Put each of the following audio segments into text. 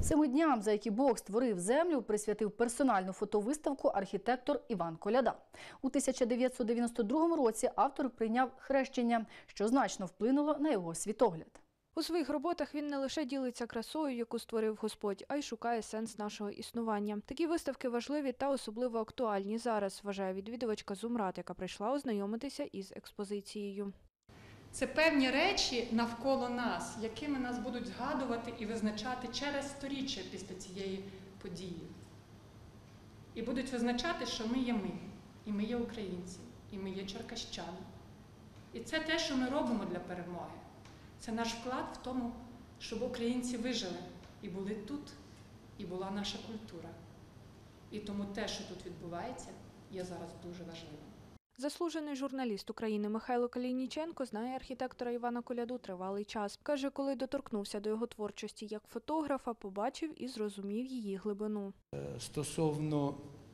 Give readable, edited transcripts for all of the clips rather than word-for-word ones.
7 дням, за які Бог створив землю, присвятив персональну фотовиставку архітектор Іван Коляда. У 1992 році автор прийняв хрещення, що значно вплинуло на його світогляд. У своїх роботах він не лише ділиться красою, яку створив Господь, а й шукає сенс нашого існування. Такі виставки важливі та особливо актуальні зараз, вважає відвідувачка Зумрат, яка прийшла ознайомитися із експозицією. Це певні речі навколо нас, якими нас будуть згадувати і визначати через сторіччя після цієї події. І будуть визначати, що ми є ми, і ми є українці, і ми є черкащани. І це те, що ми робимо для перемоги. Це наш вклад в тому, щоб українці вижили і були тут, і була наша культура. І тому те, що тут відбувається, є зараз дуже важливим. Заслужений журналіст України Михайло Калійніченко знає архітектора Івана Коляду тривалий час. Каже, коли доторкнувся до його творчості як фотографа, побачив і зрозумів її глибину. Стосовно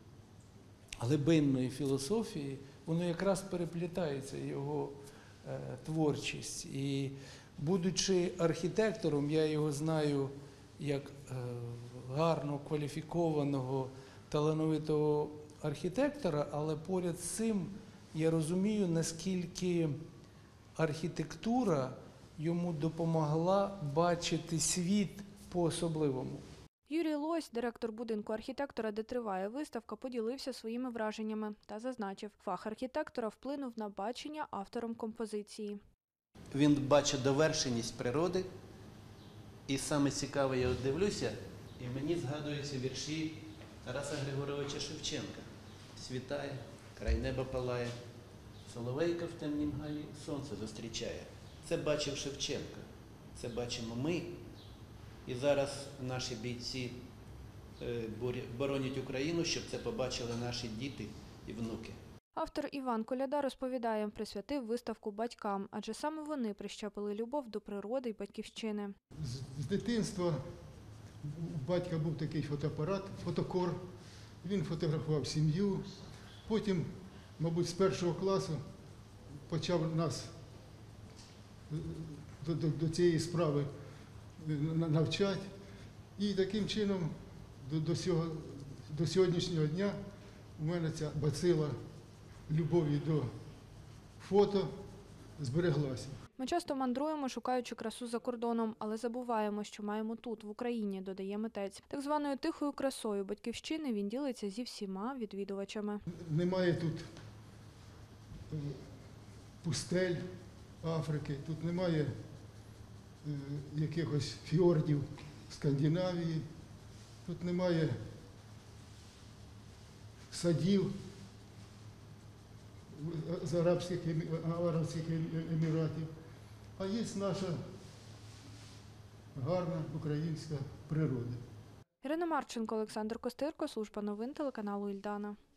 глибинної філософії, воно якраз переплітається, його творчість. І будучи архітектором, я його знаю як гарно кваліфікованого, талановитого архітектора, але поряд з цим я розумію, наскільки архітектура йому допомогла бачити світ по-особливому. Юрій Лось, директор будинку архітектора, де триває виставка, поділився своїми враженнями та зазначив, фах архітектора вплинув на бачення автором композиції. Він бачить довершеність природи, і саме цікаве, я дивлюся, і мені згадуються вірші Тараса Григоровича Шевченка. Світає, край неба палає, соловейка в темнім гаї сонце зустрічає. Це бачив Шевченка, це бачимо ми. І зараз наші бійці боронять Україну, щоб це побачили наші діти і внуки. Автор Іван Коляда розповідає, присвятив виставку батькам, адже саме вони прищепили любов до природи й батьківщини. З дитинства у батька був такий фотоапарат, фотокор. Він фотографував сім'ю. Потім, мабуть, з 1 класу почав нас до цієї справи навчати. І таким чином до сьогоднішнього дня у мене ця бацила любові до фото збереглася. Ми часто мандруємо, шукаючи красу за кордоном, але забуваємо, що маємо тут, в Україні, додає митець. Так званою тихою красою батьківщини він ділиться зі всіма відвідувачами. Немає тут пустель Африки, тут немає якихось фьордів Скандинавії, тут немає садів з Арабських Еміратів, а є наша гарна українська природа. Ірина Марченко, Олександр Костирко, служба новин телеканалу «Ільдана».